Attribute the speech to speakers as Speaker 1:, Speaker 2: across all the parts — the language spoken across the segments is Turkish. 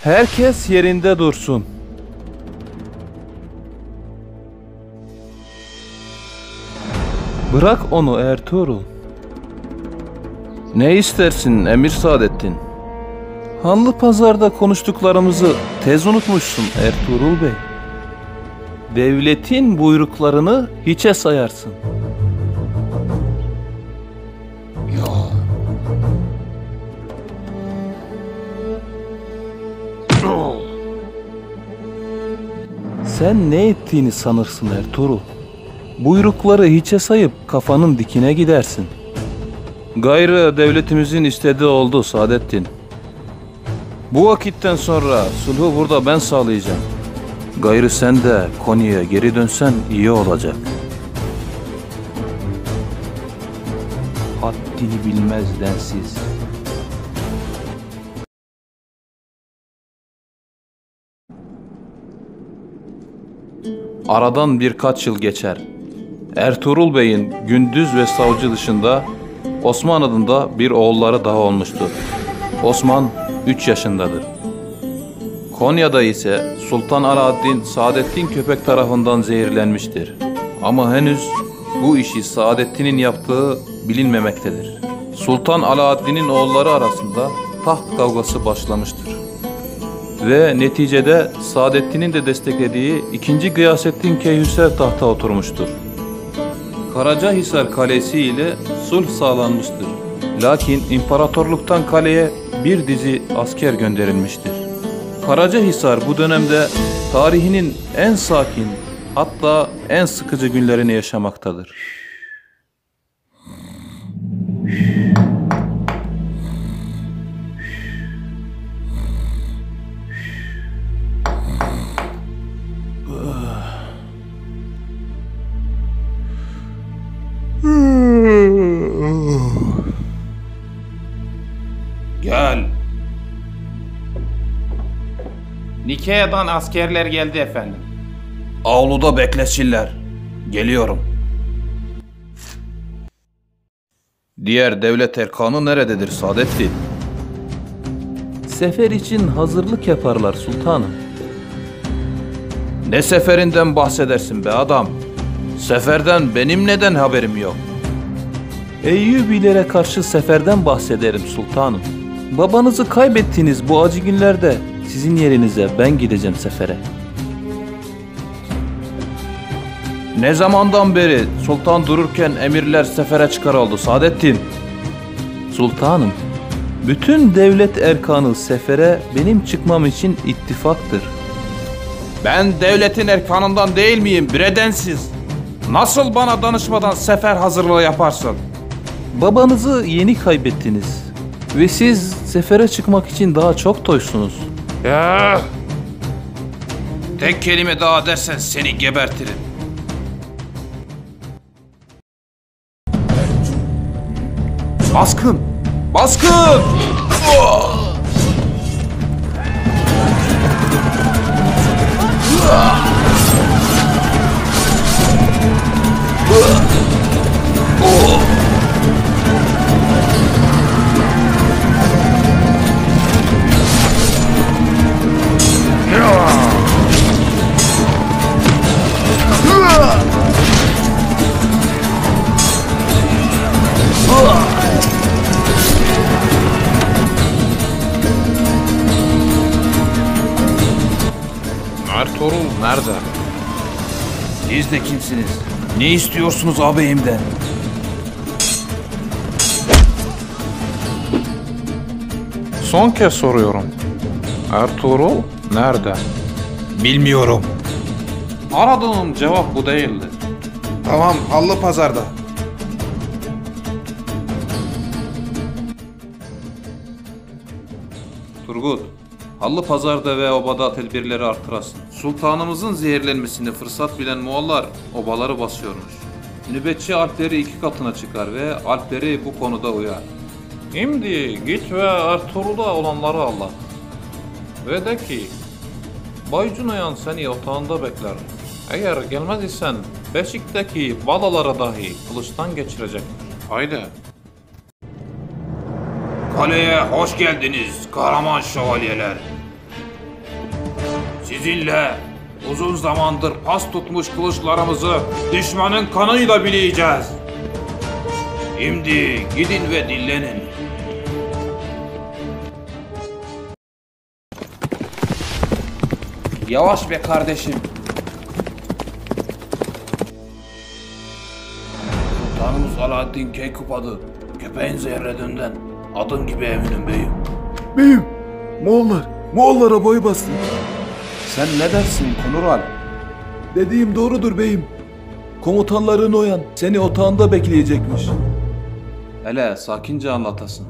Speaker 1: Herkes yerinde dursun. Bırak onu Ertuğrul. Ne istersin Emir Saadettin? Hanlıpazar'da konuştuklarımızı tez unutmuşsun Ertuğrul Bey. Devletin buyruklarını hiçe sayarsın. Sen ne ettiğini sanırsın Ertuğrul? Buyrukları hiçe sayıp kafanın dikine gidersin. Gayrı devletimizin istediği oldu Saadettin. Bu vakitten sonra sulhu burada ben sağlayacağım. Gayrı sen de Konya'ya geri dönsen iyi olacak. Haddini bilmez densiz. Aradan birkaç yıl geçer. Ertuğrul Bey'in Gündüz ve Savcı dışında Osman adında bir oğulları daha olmuştur. Osman 3 yaşındadır. Konya'da ise Sultan Alaaddin Saadettin Köpek tarafından zehirlenmiştir. Ama henüz bu işi Saadettin'in yaptığı bilinmemektedir. Sultan Alaaddin'in oğulları arasında taht kavgası başlamıştır. Ve neticede Saadettin'in de desteklediği 2. Gıyasettin Keyhüsrev tahta oturmuştur. Karacahisar Kalesi ile sulh sağlanmıştır. Lakin imparatorluktan kaleye bir dizi asker gönderilmiştir. Karacahisar bu dönemde tarihinin en sakin, hatta en sıkıcı günlerini yaşamaktadır.
Speaker 2: Gel. Nikea'dan askerler geldi efendim.
Speaker 1: Avluda beklesinler. Geliyorum. Diğer devlet erkanı nerededir Saadettin? Sefer için hazırlık yaparlar sultanım. Ne seferinden bahsedersin be adam? Seferden benim neden haberim yok? Eyyubilere karşı seferden bahsederim sultanım. Babanızı kaybettiğiniz bu acı günlerde sizin yerinize ben gideceğim sefere. Ne zamandan beri sultan dururken emirler sefere çıkar oldu Saadettin? Sultanım, bütün devlet erkanı sefere benim çıkmam için ittifaktır.
Speaker 2: Ben devletin erkanından değil miyim biredensiz? Nasıl bana danışmadan sefer hazırlığı yaparsın?
Speaker 1: Babanızı yeni kaybettiniz ve siz sefere çıkmak için daha çok toysunuz.
Speaker 2: Ya! Tek kelime daha dersen seni gebertirim. Baskın! Baskın! Ertuğrul nerede?
Speaker 1: Siz de kimsiniz? Ne istiyorsunuz ağabeyimden?
Speaker 2: Son kez soruyorum. Ertuğrul nerede?
Speaker 1: Bilmiyorum.
Speaker 2: Aradığım cevap bu değildi.
Speaker 3: Tamam, Hanlıpazar'da.
Speaker 2: Turgut, Hanlıpazar'da ve obada tedbirleri artırasın. Sultanımızın zehirlenmesini fırsat bilen Moğollar obaları basıyormuş. Nöbetçi alpleri 2 katına çıkar ve alpleri bu konuda uyar. Şimdi git ve Ertuğrul'da olanları anlat. Ve de ki, Baycunayan seni otağında bekler. Eğer gelmez isen Beşik'teki balalara dahi kılıçtan geçirecektir. Haydi. Kaleye hoş geldiniz kahraman şövalyeler. Sizinle uzun zamandır pas tutmuş kılıçlarımızı düşmanın kanıyla bileyeceğiz. Şimdi gidin ve dinlenin. Yavaş be kardeşim. Sultanımız Alaaddin Keykubat'ı köpeğin zehredünden adım gibi eminim beyim.
Speaker 4: Beyim, Moğollara boy bastı.
Speaker 1: Sen ne dersin Konural?
Speaker 4: Dediğim doğrudur beyim. Komutanların Oyan seni otağında bekleyecekmiş.
Speaker 1: Hele sakince anlatasın.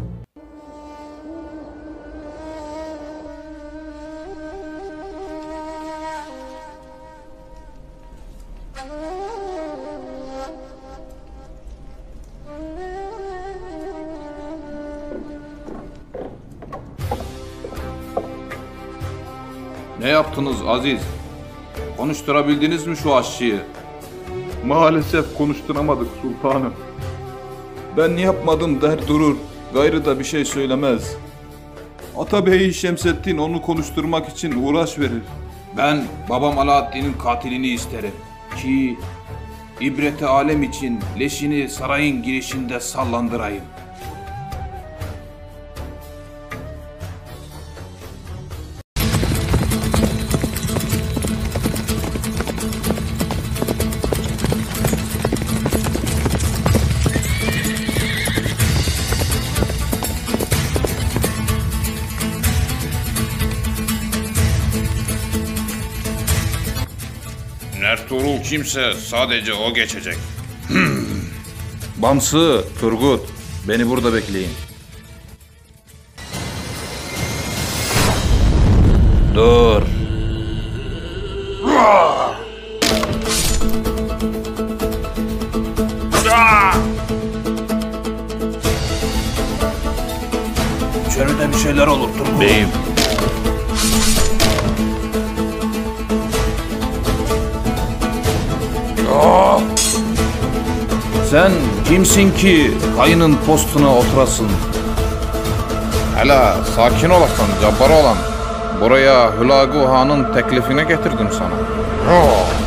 Speaker 2: Ne yaptınız Aziz? Konuşturabildiniz mi şu aşçıyı?
Speaker 5: Maalesef konuşturamadık sultanım. Ben yapmadım der durur. Gayrı da bir şey söylemez. Atabey Şemsettin onu konuşturmak için uğraş verir.
Speaker 2: Ben babam Alaaddin'in katilini isterim ki ibreti alem için leşini sarayın girişinde sallandırayım.
Speaker 6: Ertuğrul kimse sadece o geçecek.
Speaker 1: Bamsı, Turgut, beni burada bekleyin. Dur.
Speaker 2: İçeride bir şeyler olur Turgut.
Speaker 1: Beyim. Sen kimsin ki kayının postuna oturasın?
Speaker 6: Hele sakin olasın cabbar olan. Buraya Hülagü Han'ın teklifini getirdim sana.